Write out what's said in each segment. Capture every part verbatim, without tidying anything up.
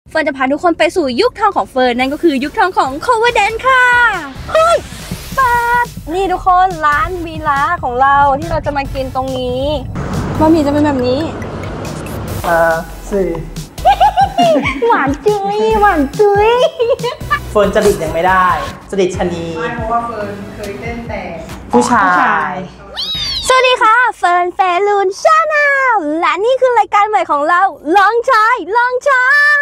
เฟิร์นจะพาทุกคนไปสู่ยุคทองของเฟิร์นนั่นก็คือยุคทองของ cover dance ค่ะเฮ้ยปัดนี่ทุกคนร้านวีลาของเราที่เราจะมากินตรงนี้บะหมี่จะเป็นแบบนี้อ่าสี่หวานจุ้ยหวานจุ้ยเฟิร์นจริตยังไม่ได้จริตชะนีไม่เพราะว่าเฟิร์นเคยเต้นแต่ผู้ชายสวัสดีค่ะเฟิร์นแฟลูนชาแนลและนี่คือรายการใหม่ของเราลองชายลองชาม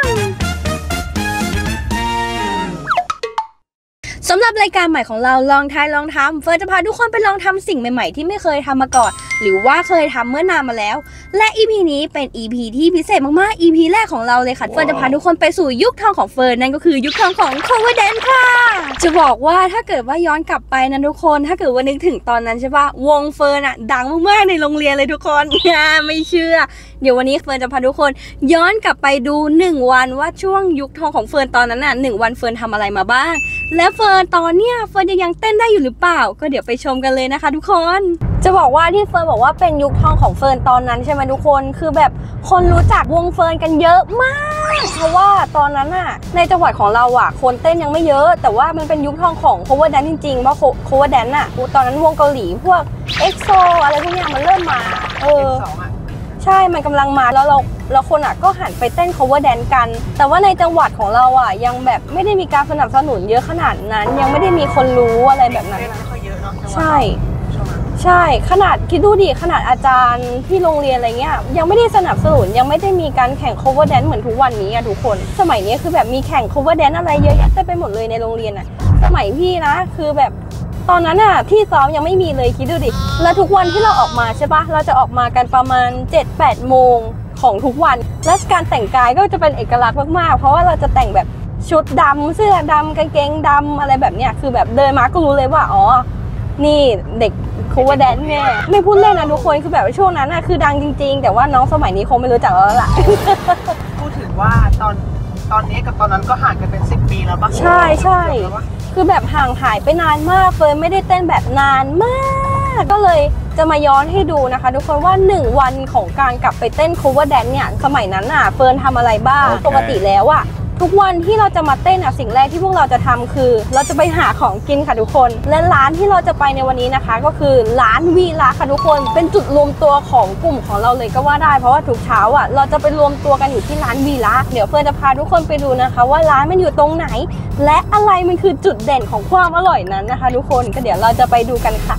สำหรับรายการใหม่ของเราลองทายลองทำเฟิร์นจะพาทุกคนไปลองทำสิ่งใหม่ๆที่ไม่เคยทำมาก่อนหรือว่าเคยทำเมื่อนานมาแล้วและ อี พี นี้เป็น อี พี ที่พิเศษมากๆ อี พี แรกของเราเลยค่ะ wow. เฟิร์นจะพาทุกคนไปสู่ยุคทองของเฟิร์นนั่นก็คือยุคทองของ cover dance ค่ะจะบอกว่าถ้าเกิดว่าย้อนกลับไปนะทุกคนถ้าเกิดว่านึกถึงตอนนั้นใช่ปะวงเฟิร์นอะดังมากๆในโรงเรียนเลยทุกคนไม่เชื่อเดี๋ยววันนี้เฟิร์นจะพาทุกคนย้อนกลับไปดูหนึ่งวันว่าช่วงยุคทองของเฟิร์นตอนนั้นน่ะหนึ่งวันเฟิร์นทำอะไรมาบ้างและเฟิร์นตอนเนี้ยเฟิร์นยังเต้นได้อยู่หรือเปล่าก็เดี๋ยวไปชมกันเลยนะคะทุกคนจะบอกว่าที่เฟิร์นบอกว่าเป็นยุคทองของเฟิร์นตอนนั้นใช่ไหมทุกคนคือแบบคนรู้จักวงเฟิร์นกันเยอะมากเพราะว่าตอนนั้นน่ะในจังหวัดของเราอ่ะคนเต้นยังไม่เยอะแต่ว่ามันเป็นยุคทองของ cover dance จริงๆเพราะ cover dance อ่ะตอนนั้นวงเกาหลีพวก เอ็กโซ อะไรพวกเนี้ยมันเริ่มมาเออใช่มันกำลังมาแล้วเราแล้วคนอ่ะก็หันไปเต้น cover dance กันแต่ว่าในจังหวัดของเราอ่ะยังแบบไม่ได้มีการสนับสนุนเยอะขนาดนั้นยังไม่ได้มีคนรู้อะไรแบบนั้นใช่ใช่ขนาดคิดดูดิขนาดอาจารย์ที่โรงเรียนอะไรเงี้ยยังไม่ได้สนับสนุนยังไม่ได้มีการแข่ง cover dance เหมือนทุกวันนี้อะทุกคนสมัยนี้คือแบบมีแข่ง cover dance อะไรเยอะแยะไปหมดเลยในโรงเรียนอะสมัยพี่นะคือแบบตอนนั้นอะที่ซ้อมยังไม่มีเลยคิดดูดิแล้วทุกวันที่เราออกมาใช่ปะเราจะออกมากันประมาณ เจ็ดแปด โมงของทุกวันและการแต่งกายก็จะเป็นเอกลักษณ์มากๆเพราะว่าเราจะแต่งแบบชุดดำเสื้อดำกางเกงดำอะไรแบบเนี้ยคือแบบเดินมาก็รู้เลยว่าอ๋อนี่เด็กcover dance แม่ไม่พูดเล่นนะทุกคนคือแบบช่วงนั้นน่ะคือดังจริงๆแต่ว่าน้องสมัยนี้คงไม่รู้จักแล้วล่ะพูดถึงว่าตอนตอนนี้กับตอนนั้นก็ห่างกันเป็นสิบปีแล้วปะใช่ใช่คือแบบห่างหายไปนานมากเฟิร์นไม่ได้เต้นแบบนานมากก็เลยจะมาย้อนให้ดูนะคะทุกคนว่าหนึ่งวันของการกลับไปเต้น cover dance เนี่ยสมัยนั้นน่ะเฟิร์นทำอะไรบ้าง okay. ปกติแล้วอะทุกวันที่เราจะมาเต้นอ่ะสิ่งแรกที่พวกเราจะทำคือเราจะไปหาของกินค่ะทุกคนและร้านที่เราจะไปในวันนี้นะคะก็คือร้านวีลาค่ะทุกคนเป็นจุดรวมตัวของกลุ่มของเราเลยก็ว่าได้เพราะว่าทุกเช้าอ่ะเราจะไปรวมตัวกันอยู่ที่ร้านวีลาเดี๋ยวเฟิร์นจะพาทุกคนไปดูนะคะว่าร้านมันอยู่ตรงไหนและอะไรมันคือจุดเด่นของความอร่อยนั้นนะคะทุกคนก็เดี๋ยวเราจะไปดูกันค่ะ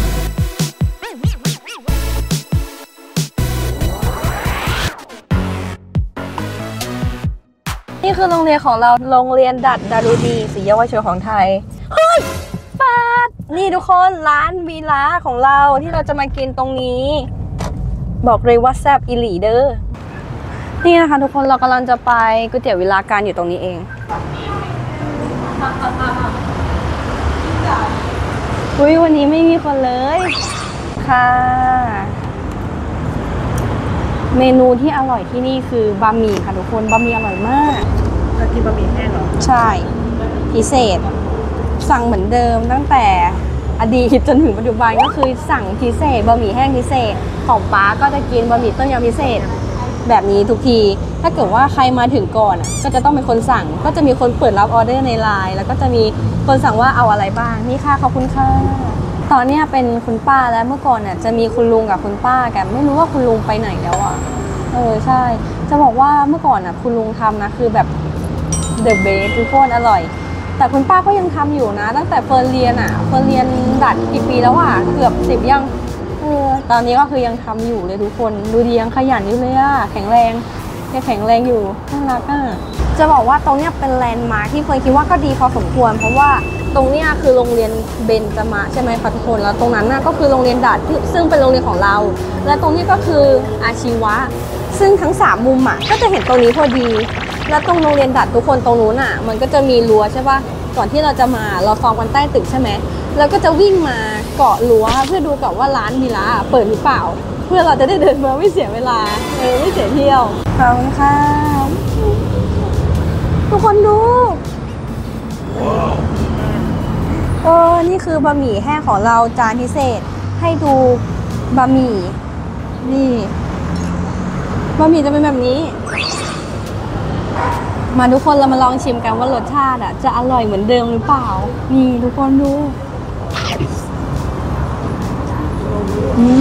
นี่คือโรงเรียนของเราโรงเรียนดัดดารุดีศรีเยาวชนของไทยเฮ้ยปัดนี่ทุกคนร้านวีลาของเราที่เราจะมากินตรงนี้บอกเลยว่าแซ่บอีหลีเด้อนี่นะคะทุกคนเรากำลังจะไปก๋วยเตี๋ยววีลาการอยู่ตรงนี้เองอุ้ยวันนี้ไม่มีคนเลยค่ะเมนูที่อร่อยที่นี่คือบะหมี่ค่ะทุกคนบะหมี่อร่อยมากเรากินบะหมี่แห้งเหรอใช่พิเศษสั่งเหมือนเดิมตั้งแต่อดีตจนถึงปัจจุบันก็คือสั่งพิเศษบะหมี่แห้งพิเศษของป๊าก็จะกินบะหมี่ต้มยำพิเศษแบบนี้ทุกทีถ้าเกิดว่าใครมาถึงก่อนก็จะต้องเป็นคนสั่งก็จะมีคนเปิดรับออเดอร์ในไลน์แล้วก็จะมีคนสั่งว่าเอาอะไรบ้างนี่ค่ะขอบคุณค่ะตอนนี้เป็นคุณป้าแล้วเมื่อก่อนน่ะจะมีคุณลุงกับคุณป้ากันไม่รู้ว่าคุณลุงไปไหนแล้วอ่ะเออใช่จะบอกว่าเมื่อก่อนน่ะคุณลุงทำนะคือแบบเดอะเบสทุกคนอร่อยแต่คุณป้าก็ยังทำอยู่นะตั้งแต่เฟิร์นเรียนอ่ะเฟิร์นเรียนดัดกี่ปีแล้วอ่ะเกือบสิบยังเออตอนนี้ก็คือยังทำอยู่เลยทุกคนดูดียังขยันอยู่เลยอ่ะแข็งแรงยังแข็งแรงอยู่น่ารักอ่ะจะบอกว่าตรงเนี้ยเป็นแลนด์มาร์คที่เฟิร์นคิดว่าก็ดีพอสมควรเพราะว่าตรงนี้คือโรงเรียนเบญจมะใช่ไหมคะทุกคนแล้วตรงนั้นน่ะก็คือโรงเรียนดัดซึ่งเป็นโรงเรียนของเราและตรงนี้ก็คืออาชีวะซึ่งทั้งสามมุมอ่ะก็จะเห็นตรงนี้พอดีแล้วตรงโรงเรียนดัดทุกคนตรงนู้นอ่ะมันก็จะมีรั้วใช่ป่ะก่อนที่เราจะมาเราซ้อมกันใต้ตึกใช่ไหมแล้วก็จะวิ่งมาเกาะรั้วเพื่อดูก่อนว่าร้านวีลาเปิดหรือเปล่าเพื่อเราจะได้เดินมาไม่เสียเวลาเออไม่เสียเที่ยวขอบคุณค่ะทุกคนดูเออนี่คือบะหมี่แห้งของเราจานพิเศษให้ดูบะหมี่นี่บะหมี่จะเป็นแบบนี้มาทุกคนเรามาลองชิมกันว่ารสชาติอ่ะจะอร่อยเหมือนเดิมหรือเปล่านี่ทุกคนดูอืม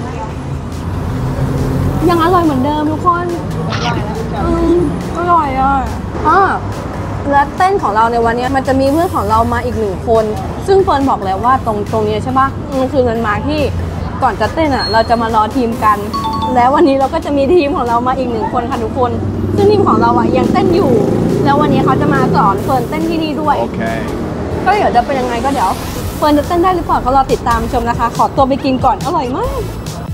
ยังอร่อยเหมือนเดิมทุกคนอืมอร่อยอ่ะอ่ะและเต้นของเราในวันนี้มันจะมีเพื่อนของเรามาอีกหนึ่งคนซึ่งเฟิร์นบอกแล้วว่าตรงตรงนี้ใช่ปะมันคือมันมาที่ก่อนจะเต้นอ่ะเราจะมารอทีมกันแล้ววันนี้เราก็จะมีทีมของเรามาอีกหนึ่งคนค่ะทุกคนซึ่งทีมของเราอ่ะยังเต้นอยู่แล้ววันนี้เขาจะมาสอนเฟิร์นเต้นที่นี่ด้วย Okay. ก็เดี๋ยวจะเป็นยังไงก็เดี๋ยวเฟิร์นจะเต้นได้หรือเปล่าก็รอติดตามชมนะคะขอตัวไปกินก่อนอร่อยมาก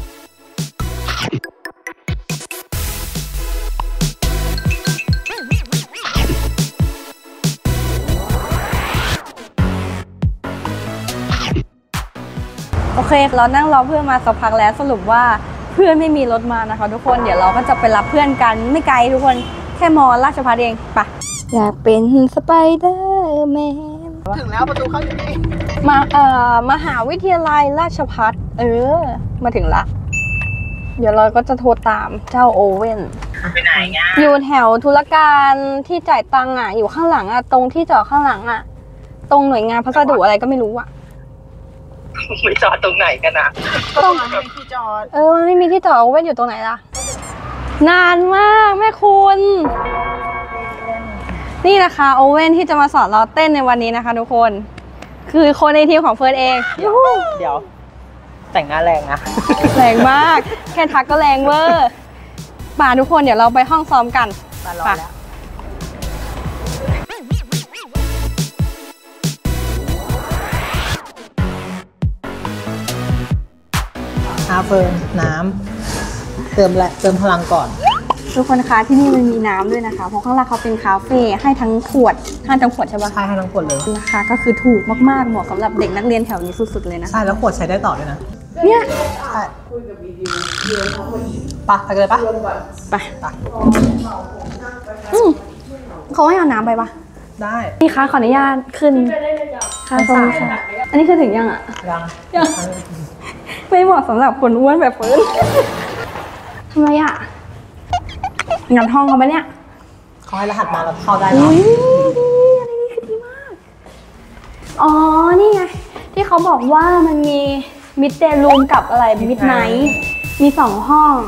โอเคเรานั่งรอเพื่อนมาสักพักแล้วสรุปว่าเพื่อนไม่มีรถมานะคะทุกคนเดี๋ยวเราก็จะไปรับเพื่อนกันไม่ไกลทุกคนแค่มอราชภัฏเองไปอยากเป็นสไปเดอร์แมนถึงแล้วประตูเข้าอยู่นี่มาเอ่อมหาวิทยาลัยราชภัฏเออมาถึงละเดี๋ยวเราก็จะโทรตามเจ้าโอเว่นไปไหนเงี้ยอยู่แถวธุรการที่จ่ายตังค์อ่ะอยู่ข้างหลังอ่ะตรงที่จอดข้างหลังอ่ะตรงหน่วยงานพัสดุอะไรก็ไม่รู้อ่ะไม่จอดตรงไหนกันนะตรงนั้นไม่มีที่จอดเออมันไม่มีที่จอดโอเว่นอยู่ตรงไหนล่ะนานมากแม่คุณนี่นะคะโอเว่นที่จะมาสอนเราเต้นในวันนี้นะคะทุกคนคือคนในทีมของเฟิร์นเองยูฮูเดี๋ยว แต่งหน้าแรงนะแรงมากแค่ทักก็แรงเวอร์ป่าทุกคนเดี๋ยวเราไปห้องซ้อมกันมารอแล้วอาเฟิร์นน้ำเติมและเติมพลังก่อนทุกคนคะที่นี่มันมีน้ำด้วยนะคะเพราะข้างล่างเขาเป็นคาเฟ่ให้ทั้งขวดให้ทั้งขวดใช่ปะใช่ให้ทั้งขวดเลยราคาก็คือถูกมากๆเหมาะสำหรับเด็กนักเรียนแถวนี้สุดๆเลยนะใช่แล้วขวดใช้ได้ต่อด้วยนะเนี่ยใช่ปะไปกันเลยปะไปอืมเขาให้เอาน้ำไปปะได้นี่คะขออนุญาตขึ้นค่ะขอบคุณค่ะอันนี้คือถึงยังอ่ะยังยังไม่เหมาะสำหรับคนอ้วนแบบเฟิร์นทำไมอ่ะงัดห้องเขาไหมเนี่ยเขาให้รหัสมาแล้วเข้าได้เนาะอุ้ยอันนี้คือดีมากอ๋อนี่ไงที่เขาบอกว่ามันมีมิดเดย์รูมกับอะไรมิดไนท์มีสองห้อง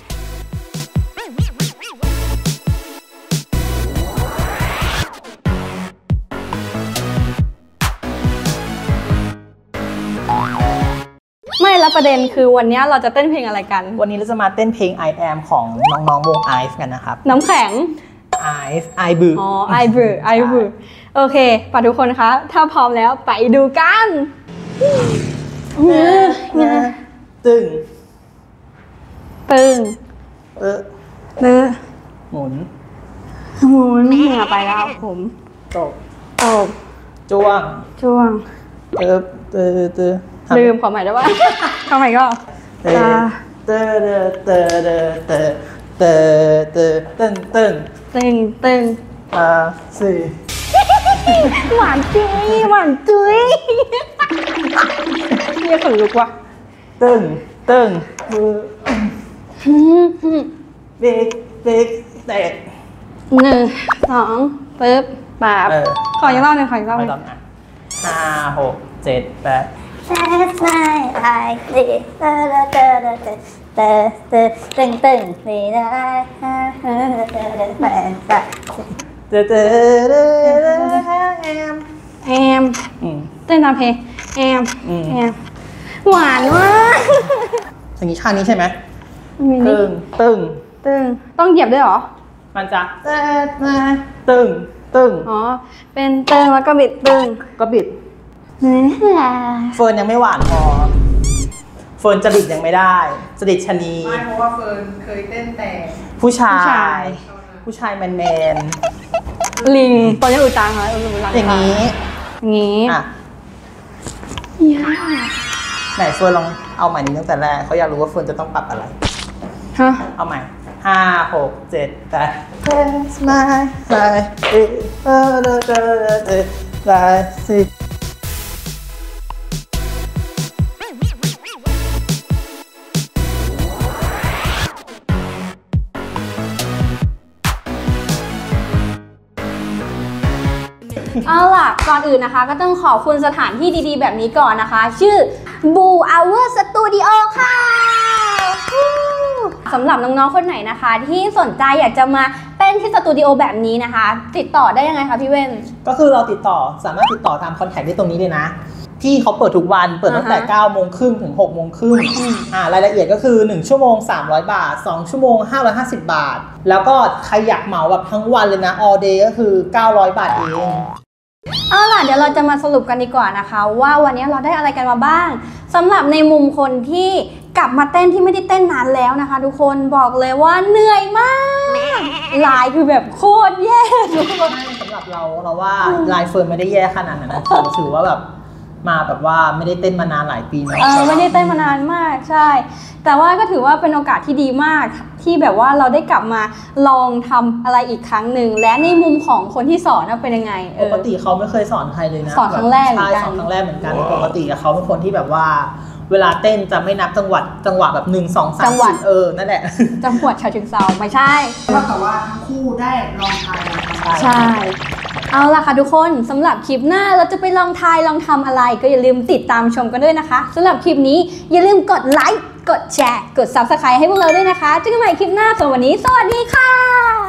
ไม่แล้วประเด็นคือวันนี้เราจะเต้นเพลงอะไรกันวันนี้เราจะมาเต้นเพลง I am ของน้องๆวง ไอ เอฟ กันนะครับน้ำแข็งไอ เอฟ ไอ บืออ๋อไอบือไอบือโอเคป่ะทุกคนคะถ้าพร้อมแล้วไปดูกันเงื้อเงื้อตึงตึงเออเนื้อหมุนหมุนเหงื่อไปแล้วผมตกตบจ้วงจ้วงเติบเติบเติบลืมขอใหม่ได้ปะขอใหม่ก็เติบเติบเติบเติบเติบเติบเติบตึงตึงตึงตึงอ่าสี่หวานจุ้ยหวานจุ้ยเนี่ยขนลุกว่ะตึงตึงมือหืมหืมบิ๊กบิ๊กเตะหนึ่งสองปึ๊บปาบเออขออีกรอบหนึ่งขออีกรอบหไม่นึ่งต้องอ่ะห้าหกเจ็ดแปด Last night I did da da da da da da daตึงตึงนี่นะฮะฮะฮะแฟนตาเตะเตะเตะแอมแอมอืมเต้นตามเพลงแอมอืมแอมหวานมากอย่างนี้ท่านี้ใช่ไหมมีนี่ตึงตึงตึงต้องเหยียบด้วยเหรอมันจะเตะเตะตึงตึงอ๋อเป็นตึงแล้วก็บิดตึงก็บิดนี่แหละเฟิร์นยังไม่หวานพอ เฟิร์นจริตยังไม่ได้จริตชะนีไม่เพราะว่าเฟิร์นเคยเต้นแต่ผู้ชาย ผู้ชายแมนแมนลิงตอนนี้อุจจาระอุจจาระๆอย่างนี้อย่างนี้อ่ะยากไหนเฟิร์นลองเอาใหม่นี้ตั้งแต่แรกเขาอยากรู้ว่าเฟิร์นจะต้องปรับอะไรฮะเอาใหม่ห้าหกเจ็ดแปด That's my life it's all the life เอาล่ะก่อนอื่นนะคะ ก็ต้องขอบคุณสถานที่ดีๆแบบนี้ก่อนนะคะ ชื่อ Blue Hour Studio ค่ะสำหรับน้องๆคนไหนนะคะ ที่สนใจอยากจะมาเต้นที่สตูดิโอแบบนี้นะคะ ติดต่อได้ยังไงคะพี่เว้นก็คือเราติดต่อสามารถติดต่อตามคอนแทคได้ตรงนี้เลยนะที่เขาเปิดทุกวันเปิดตั้งแต่อ่าฮะเก้าโมงครึ่งถึงหกโมงครึ่งอ่ารายละเอียดก็คือหนึ่งชั่วโมงสามร้อยบาทสองชั่วโมงห้าร้อยห้าสิบบาทแล้วก็ใครอยากเหมาแบบทั้งวันเลยนะ all day ก็คือเก้าร้อยบาทเองเอาล่ะเดี๋ยวเราจะมาสรุปกันดีกว่านะคะ ว่าวันนี้เราได้อะไรกันมาบ้างสำหรับในมุมคนที่กลับมาเต้นที่ไม่ได้เต้นนานแล้วนะคะ ทุกคนบอกเลยว่าเหนื่อยมากลายคือแบบโคตรแย่ทุกคนสำหรับเราเราว่าลายเฟิร์นไม่ได้แย่ขนาดนั้นนะถือถือว่าแบบมาแบบว่าไม่ได้เต้นมานานหลายปีเนาะเออไม่ได้เต้นมานานมากใช่แต่ว่าก็ถือว่าเป็นโอกาสที่ดีมากที่แบบว่าเราได้กลับมาลองทำอะไรอีกครั้งหนึ่งและในมุมของคนที่สอนเป็นยังไงเอปอกติเขาไม่เคยสอนใครเลยนะสอนครั้งแรกเหมือนกันใช่สอนครั้งแรกเหมือนกันปกติเขาเป็นคนที่แบบว่าเวลาเต้นจะไม่นับจังหวัดจังหวะแบบหนึ่งสองสามสี่เออนั่นแหละจังหวัดฉะเชิงเทราไม่ใช่แต่ว่าทั้งคู่ได้ลองทายลองทำใช่ เอาล่ะค่ะทุกคนสำหรับคลิปหน้าเราจะไปลองทายลองทำอะไรก็อย่าลืมติดตามชมกันด้วยนะคะสำหรับคลิปนี้อย่าลืมกดไลค์กดแชร์กด ซับสไครบ์ ให้พวกเราด้วยนะคะเจอกันใหม่คลิปหน้าสำหรับวันนี้สวัสดีค่ะ